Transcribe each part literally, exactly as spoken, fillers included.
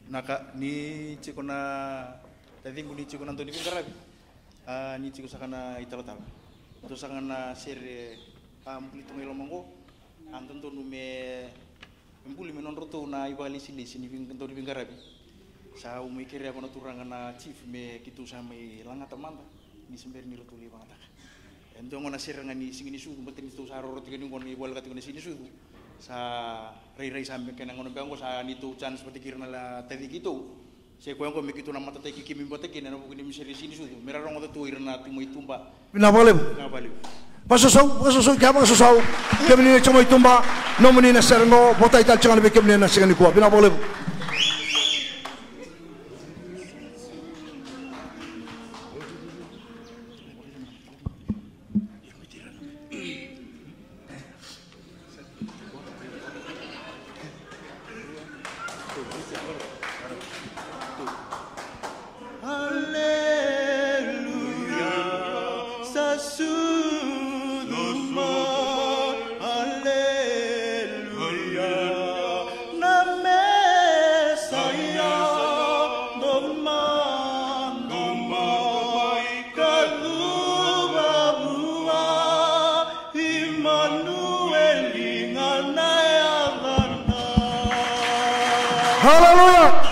naka ni chiko na tadi muni chiko na Antoni Pingarabi ah ni chiko sakana itala-tala to sakana sere ampuli tungelo mango anton to nume empuli menon roto na ibali sili sini Antoni Pingarabi sa umikir ya kono turanga na chief me kitu sama langa tamanda ni sember ni roto li bangata endo ngona sere ngani singini su meten to saro roto kini ngoni wal kati ngoni sini su sa rai-rai sampai kena ngono bangko sa nito chance seperti kirna la tadi gitu saya koyang ko mekitu na mata teki kimi bote kina no bugini miseri sini su mera rongo to irna tumo itumba na boleh na baliw pasoso pasoso kama pasoso kemi ni tumo itumba no muni na serengo bota ital changa be kemi na segani ko bina boleh Hallelujah.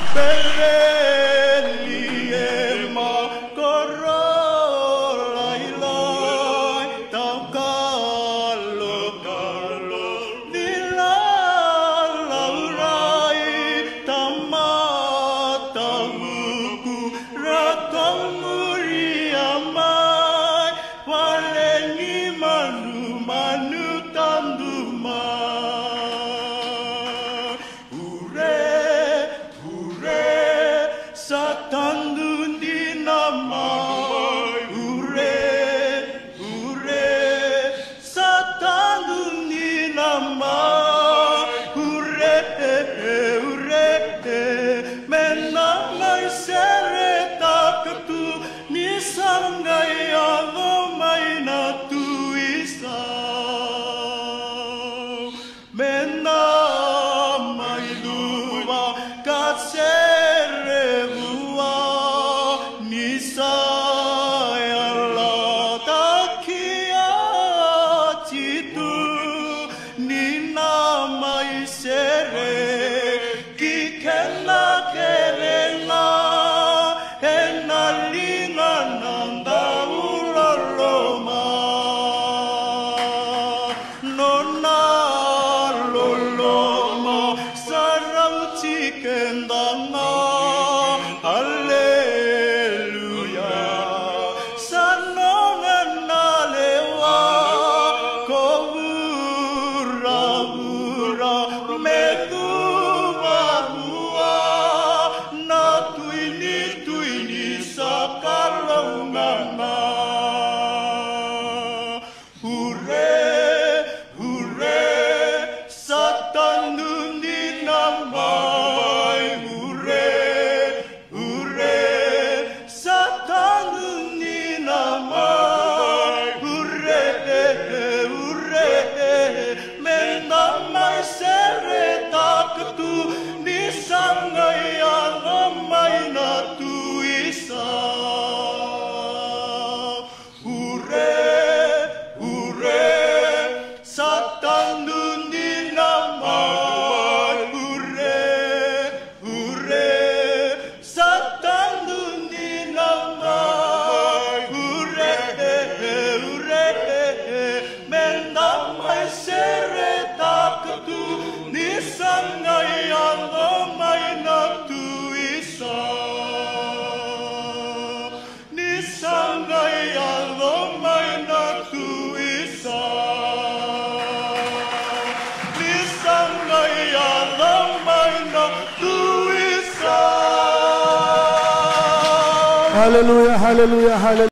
Hallelujah, hallelujah, hallelujah.